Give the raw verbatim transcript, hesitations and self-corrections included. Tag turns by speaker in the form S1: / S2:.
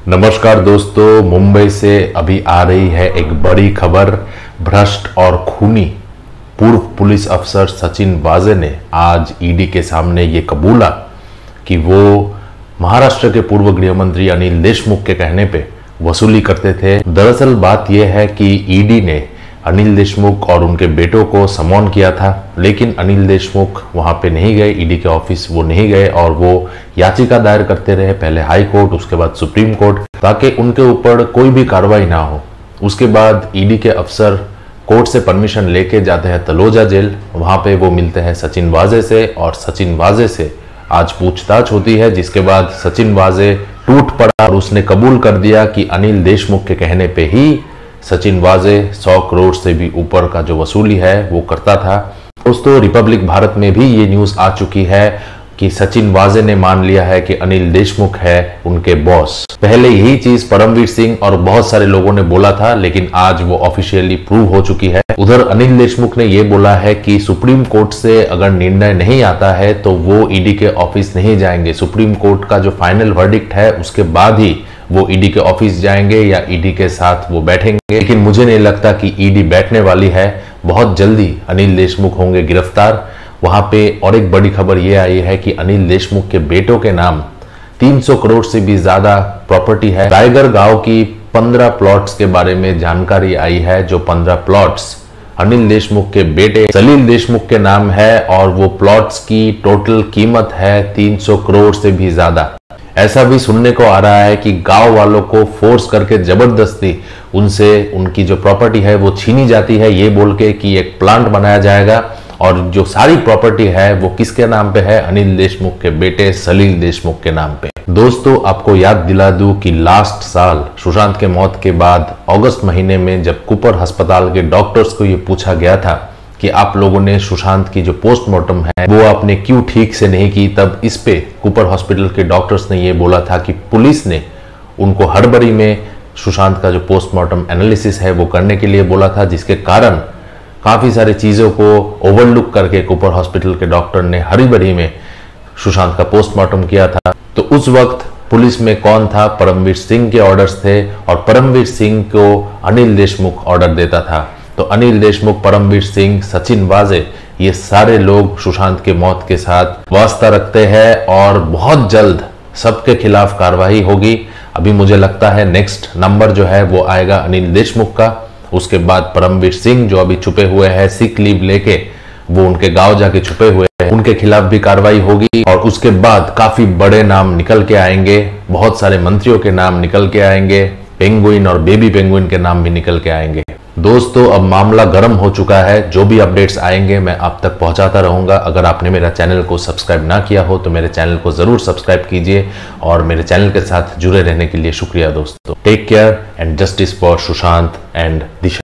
S1: नमस्कार दोस्तों, मुंबई से अभी आ रही है एक बड़ी खबर। भ्रष्ट और खूनी पूर्व पुलिस अफसर सचिन वाजे ने आज ईडी के सामने ये कबूला कि वो महाराष्ट्र के पूर्व गृह मंत्री अनिल देशमुख के कहने पे वसूली करते थे। दरअसल बात यह है कि ईडी ने अनिल देशमुख और उनके बेटों को समन किया था, लेकिन अनिल देशमुख वहां पे नहीं गए, ईडी के ऑफिस वो नहीं गए और वो याचिका दायर करते रहे, पहले हाई कोर्ट, उसके बाद सुप्रीम कोर्ट, ताकि उनके ऊपर कोई भी कार्रवाई ना हो। उसके बाद ईडी के अफसर कोर्ट से परमिशन लेके जाते हैं तलोजा जेल। वहां पे वो मिलते हैं सचिन वाजे से और सचिन वाजे से आज पूछताछ होती है, जिसके बाद सचिन वाजे टूट पड़ा और उसने कबूल कर दिया कि अनिल देशमुख के कहने पे ही सचिन वाजे सौ करोड़ से भी ऊपर का जो वसूली है वो करता था। दोस्तों, रिपब्लिक भारत में भी ये न्यूज आ चुकी है कि सचिन वाजे ने मान लिया है कि अनिल देशमुख है उनके बॉस। पहले यही चीज परमवीर सिंह और बहुत सारे लोगों ने बोला था, लेकिन आज वो ऑफिशियली प्रूव हो चुकी है। उधर अनिल देशमुख ने ये बोला है कि सुप्रीम कोर्ट से अगर निर्णय नहीं आता है तो वो ईडी के ऑफिस नहीं जाएंगे। सुप्रीम कोर्ट का जो फाइनल वर्डिक्ट है उसके बाद ही वो ईडी के ऑफिस जाएंगे या ईडी के साथ वो बैठेंगे। लेकिन मुझे नहीं लगता कि ईडी बैठने वाली है। बहुत जल्दी अनिल देशमुख होंगे गिरफ्तार। वहां पे और एक बड़ी खबर ये आई है कि अनिल देशमुख के बेटों के नाम तीन सौ करोड़ से भी ज्यादा प्रॉपर्टी है। टाइगर गांव की पंद्रह प्लॉट्स के बारे में जानकारी आई है, जो पंद्रह प्लॉट्स अनिल देशमुख के बेटे सलील देशमुख के नाम है और वो प्लॉट्स की टोटल कीमत है तीन सौ करोड़ से भी ज्यादा। ऐसा भी सुनने को आ रहा है कि गांव वालों को फोर्स करके जबरदस्ती उनसे उनकी जो प्रॉपर्टी है वो छीनी जाती है, ये बोल के कि एक प्लांट बनाया जाएगा और जो सारी प्रॉपर्टी है वो किसके नाम पे है? अनिल देशमुख के बेटे सलील देशमुख के नाम पे। दोस्तों, आपको याद दिला दूं कि लास्ट साल सुशांत के मौत के बाद अगस्त महीने में जब कूपर अस्पताल के डॉक्टर्स को ये पूछा गया था कि आप लोगों ने सुशांत की जो पोस्टमार्टम है वो आपने क्यों ठीक से नहीं की, तब इस पे कूपर हॉस्पिटल के डॉक्टर्स ने ये बोला था कि पुलिस ने उनको हड़बड़ी में सुशांत का जो पोस्टमार्टम एनालिसिस है वो करने के लिए बोला था, जिसके कारण काफी सारी चीजों को ओवरलुक करके कूपर हॉस्पिटल के डॉक्टर ने हड़बड़ी में सुशांत का पोस्टमार्टम किया था। तो उस वक्त पुलिस में कौन था? परमवीर सिंह के ऑर्डर्स थे और परमवीर सिंह को अनिल देशमुख ऑर्डर देता था। तो अनिल देशमुख, परमवीर सिंह, सचिन वाजे, ये सारे लोग सुशांत के मौत के साथ वास्ता रखते हैं और बहुत जल्द सबके खिलाफ कार्रवाई होगी। अभी मुझे लगता है नेक्स्ट नंबर जो है वो आएगा अनिल देशमुख का, उसके बाद परमवीर सिंह जो अभी छुपे हुए हैं, सिक लीव लेके वो उनके गांव जाके छुपे हुए हैं, उनके खिलाफ भी कार्रवाई होगी और उसके बाद काफी बड़े नाम निकल के आएंगे, बहुत सारे मंत्रियों के नाम निकल के आएंगे, पेंगुइन और बेबी पेंगुइन के नाम भी निकल के आएंगे। दोस्तों, अब मामला गर्म हो चुका है। जो भी अपडेट्स आएंगे मैं आप तक पहुंचाता रहूंगा। अगर आपने मेरा चैनल को सब्सक्राइब ना किया हो तो मेरे चैनल को जरूर सब्सक्राइब कीजिए और मेरे चैनल के साथ जुड़े रहने के लिए शुक्रिया दोस्तों। Take care and justice for Sushant and Disha.